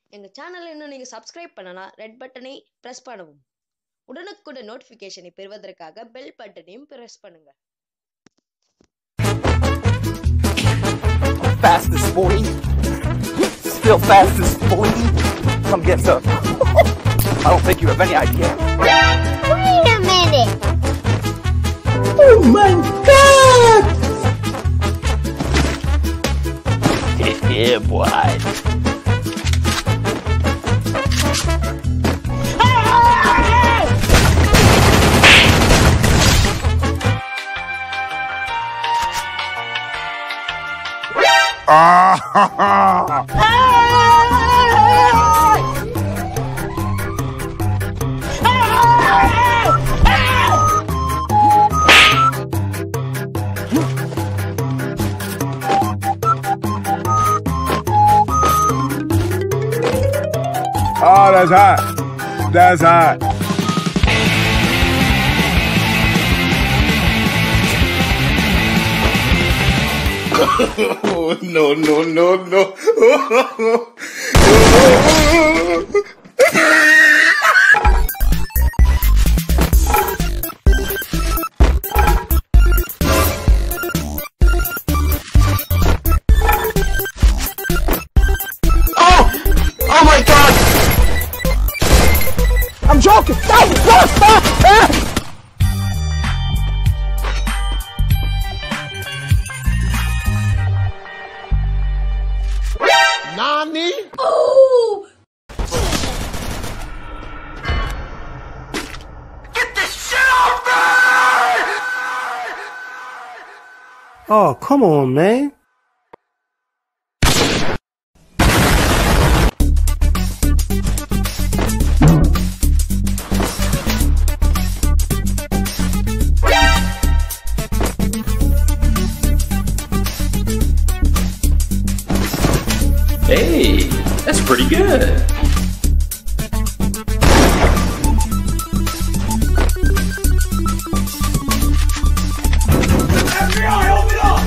எங்க சேனலை இன்னும் நீங்க சப்ஸ்கிரைப் பண்ணனா ரெட் பட்டனை பிரஸ் பண்ணவும். உடனுக்குடன் நோட்டிபிகேஷனை பெறுவதற்காக பெல் பட்டனையும் பிரஸ் பண்ணுங்க. Fastest boy. Still fastest boy. Come get some. I don't think you have any idea. Wait a minute. Oh my God! Yeah, boy. Oh, that's hot. That's hot. No, no, no, no. Oh my God! I'm joking! Nani? Oh! Get this shit off me! Oh, come on, man. Hey, that's pretty good. FBI, open up!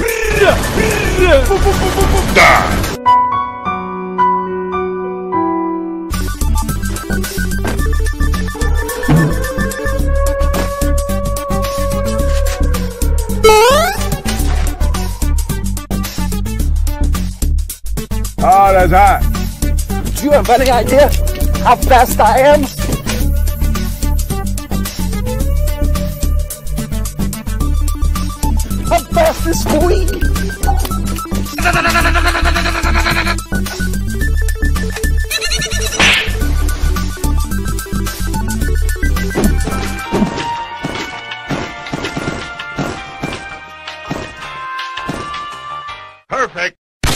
Oh, that's hot. Do you have any idea how fast I am? I'm fastest boy. Perfect.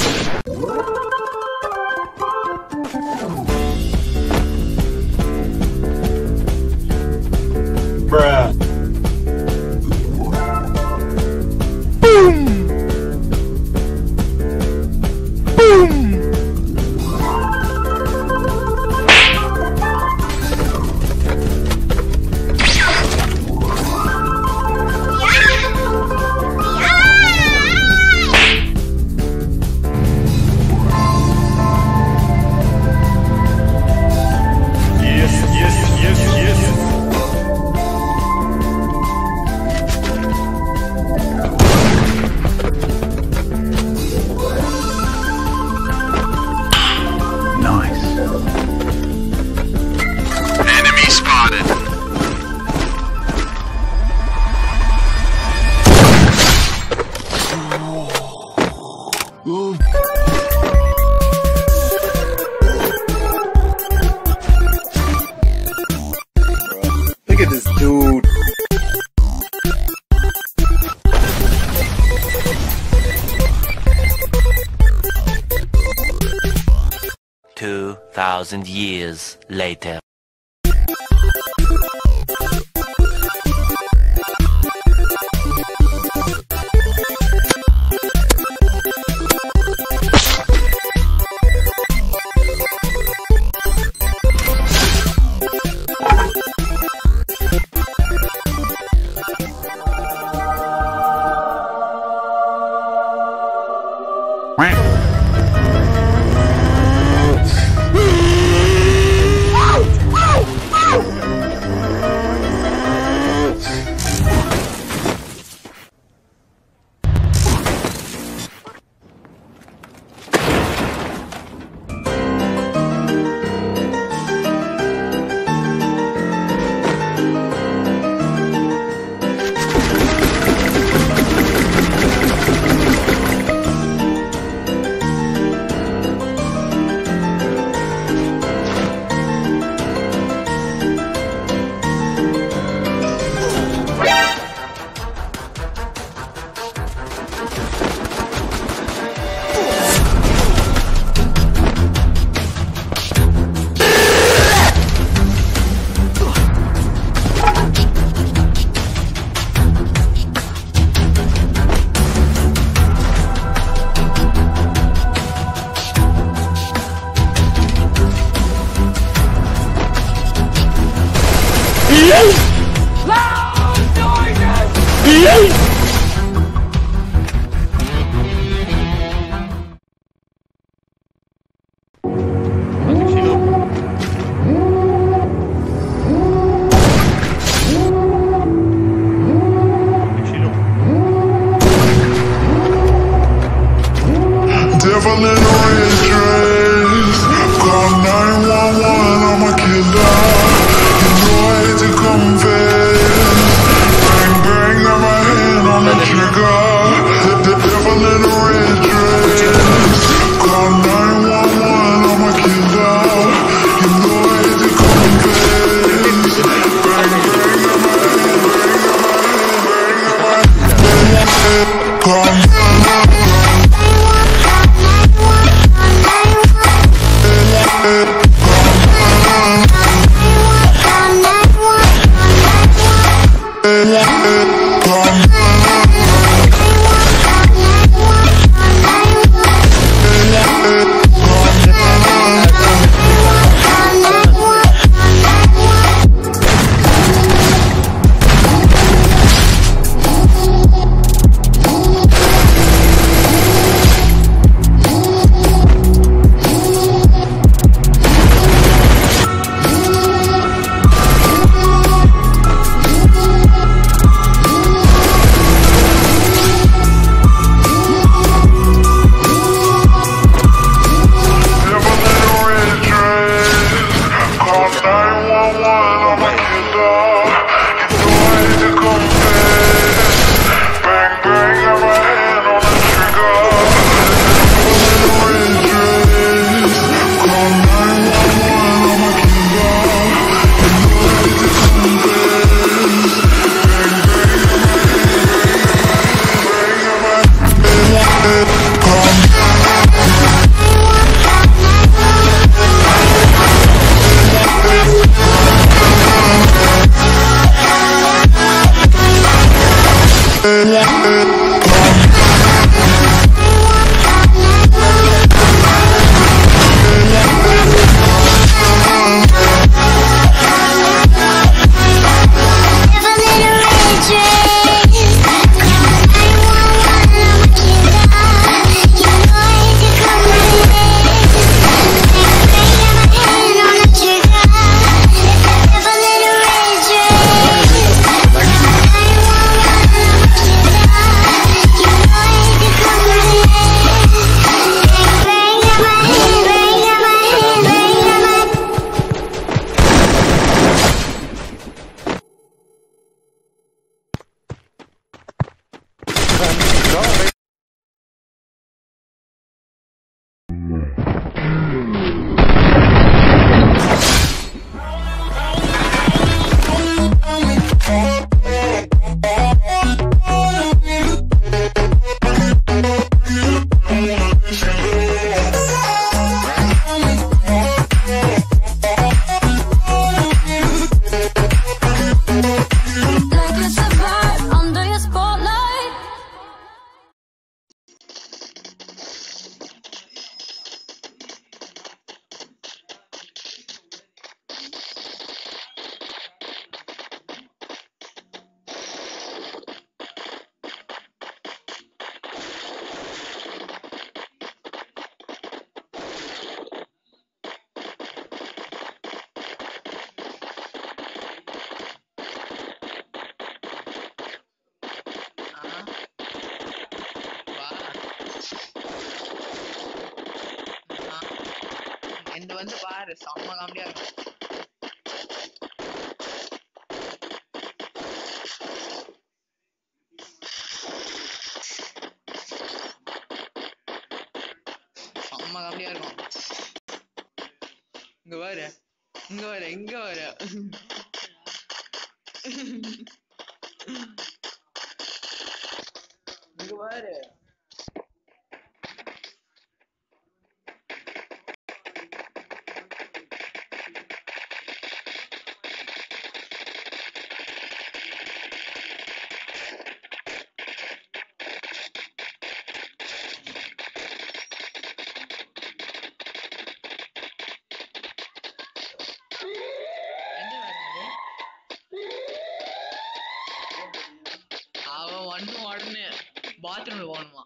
Bruh. Boom! Boom! Yes, yes, yes, yes. Nice. Enemy spotted. Look at this dude. $2,000 years later. Devil in a red dress. Call 911, I'm a killer. You know I hate to confess. Bang bang, got my hand on the trigger. The devil in a red dress. Call 911, I'm a killer. You know I hate to confess. Bang bang, got my hand, call 911. வந்து பாரு செம்ம காமெடியா இருக்கும். செம்ம காமெடியா இருக்கும். இங்க பாரு இங்க பாரு இங்க பாரு இங்க பாரு பாத்ரூம்ல போகணுமா?